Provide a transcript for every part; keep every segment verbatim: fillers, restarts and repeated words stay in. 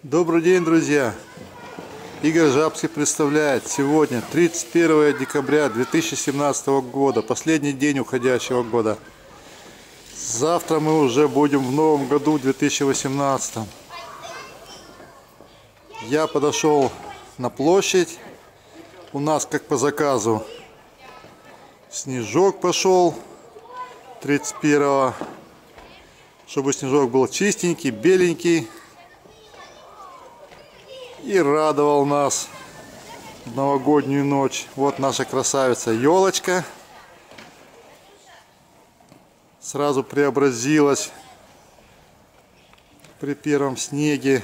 Добрый день, друзья! Игорь Жабский представляет сегодня тридцать первое декабря две тысячи семнадцатого года, последний день уходящего года. Завтра мы уже будем в новом году две тысячи восемнадцатом. Я подошел на площадь. У нас, как по заказу, снежок пошел тридцать первого, чтобы снежок был чистенький, беленький и радовал нас в новогоднюю ночь. Вот наша красавица елочка сразу преобразилась при первом снеге.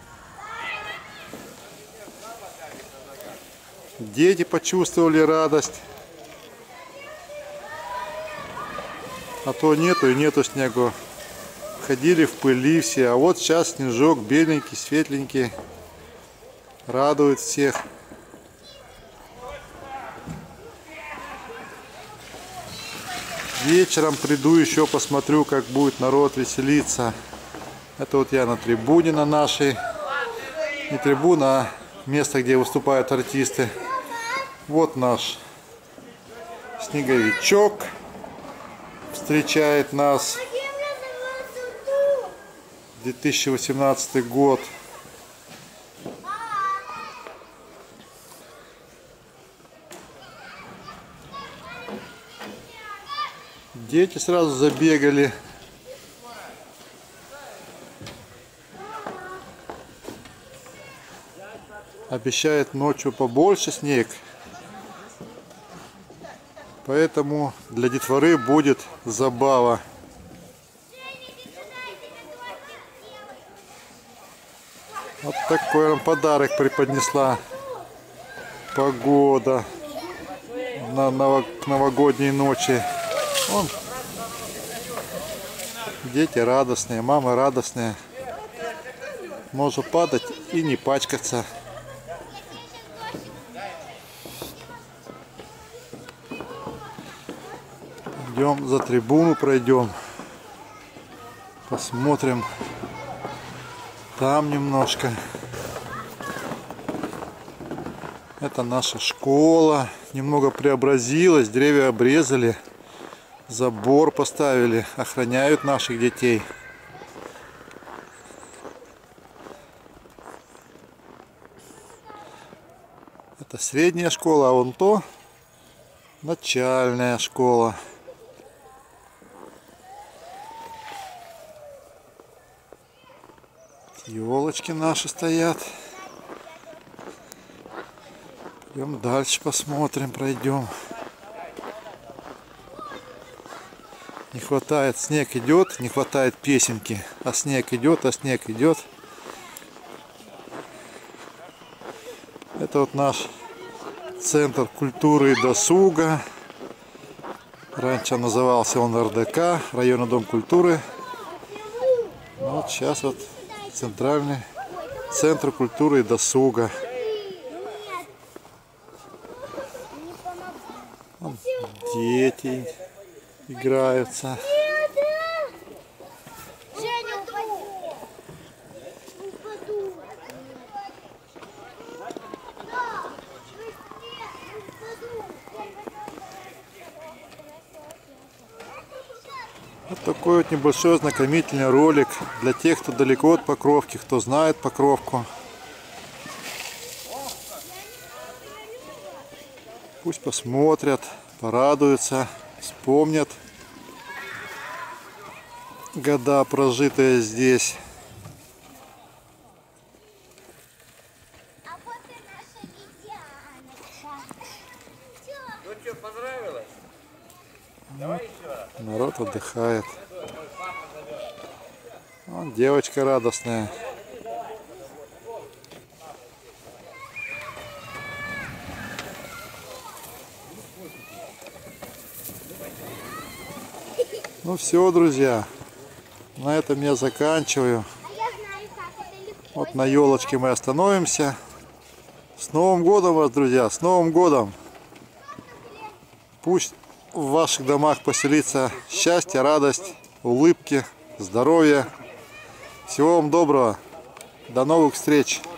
Дети почувствовали радость, а то нету и нету снегу. Ходили в пыли все, а вот сейчас снежок беленький, светленький, радует всех. Вечером приду еще посмотрю, как будет народ веселиться. Это вот я на трибуне на нашей. Не трибуна, а место, где выступают артисты. Вот наш снеговичок встречает нас. две тысячи восемнадцатый год. Дети сразу забегали. Обещает ночью побольше снег. Поэтому для детворы будет забава. Вот такой нам подарок преподнесла погода на новогодней ночи. Вон. Дети радостные, мамы радостные. Можно падать и не пачкаться. Идем за трибуну, пройдем. Посмотрим. Там немножко. Это наша школа. Немного преобразилась. Деревья обрезали. Забор поставили. Охраняют наших детей. Это средняя школа, а вон то начальная школа. Елочки наши стоят. Идем дальше, посмотрим, пройдем. Не хватает, снег идет, не хватает песенки. А снег идет, а снег идет. Это вот наш центр культуры и досуга. Раньше назывался он эр дэ ка, районный дом культуры. Вот сейчас вот центральный центр культуры и досуга. Вон дети играются. Вот такой вот небольшой ознакомительный ролик для тех, кто далеко от Покровки, кто знает Покровку. Пусть посмотрят, порадуются, вспомнят года, прожитые здесь. Ну что, понравилось? Давай еще раз. Народ отдыхает. Вон девочка радостная. Ну все, друзья, на этом я заканчиваю. Вот на елочке мы остановимся. С Новым годом вас, друзья, с Новым годом! Пусть в ваших домах поселится счастье, радость, улыбки, здоровье. Всего вам доброго! До новых встреч!